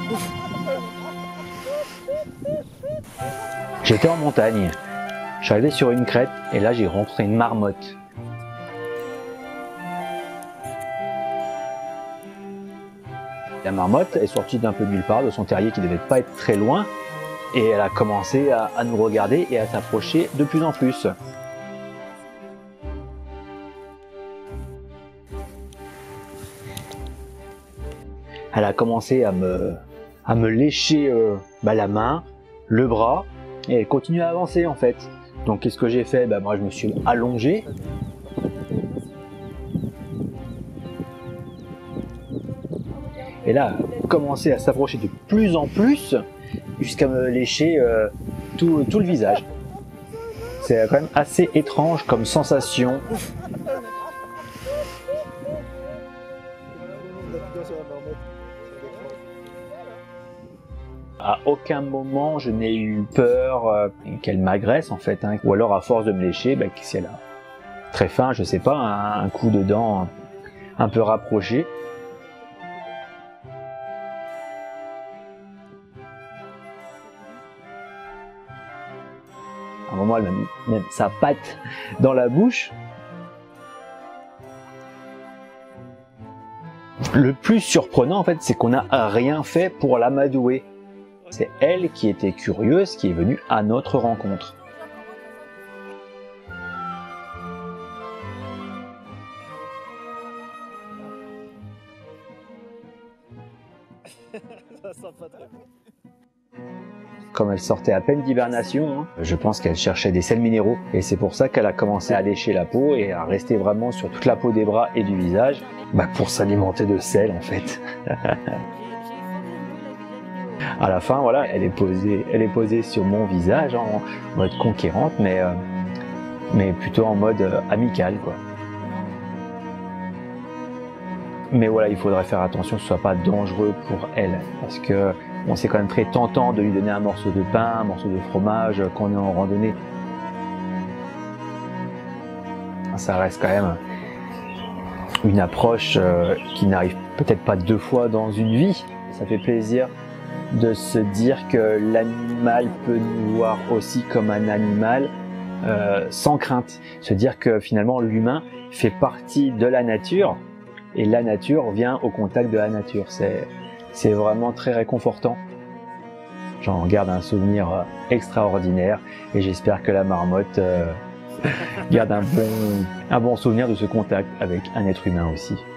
J'étais en montagne, je suis arrivé sur une crête et là j'ai rencontré une marmotte. La marmotte est sortie d'un peu nulle part de son terrier qui devait pas être très loin et elle a commencé à nous regarder et à s'approcher de plus en plus. Elle a commencé à me lécher la main, le bras, et elle continue à avancer en fait. Donc qu'est-ce que j'ai fait? Moi je me suis allongé. Et là, elle a commencé à s'approcher de plus en plus jusqu'à me lécher tout le visage. C'est quand même assez étrange comme sensation. À aucun moment je n'ai eu peur qu'elle m'agresse en fait, ou alors à force de me lécher, si elle a très faim, je sais pas, un coup de dent un peu rapproché. À un moment, elle m'a mis même sa patte dans la bouche. Le plus surprenant, en fait, c'est qu'on n'a rien fait pour l'amadouer. C'est elle qui était curieuse, qui est venue à notre rencontre. Comme elle sortait à peine d'hibernation, je pense qu'elle cherchait des sels minéraux et c'est pour ça qu'elle a commencé à lécher la peau et à rester vraiment sur toute la peau des bras et du visage pour s'alimenter de sel en fait. À la fin, voilà, elle est posée sur mon visage en mode conquérante, mais plutôt en mode amical, quoi. Mais voilà, il faudrait faire attention que ce soit pas dangereux pour elle, parce que bon, c'est quand même très tentant de lui donner un morceau de pain, un morceau de fromage quand on est en randonnée. Ça reste quand même une approche qui n'arrive peut-être pas 2 fois dans une vie. Ça fait plaisir de se dire que l'animal peut nous voir aussi comme un animal sans crainte. Se dire que finalement l'humain fait partie de la nature et la nature vient au contact de la nature. C'est vraiment très réconfortant. J'en garde un souvenir extraordinaire et j'espère que la marmotte garde un bon souvenir de ce contact avec un être humain aussi.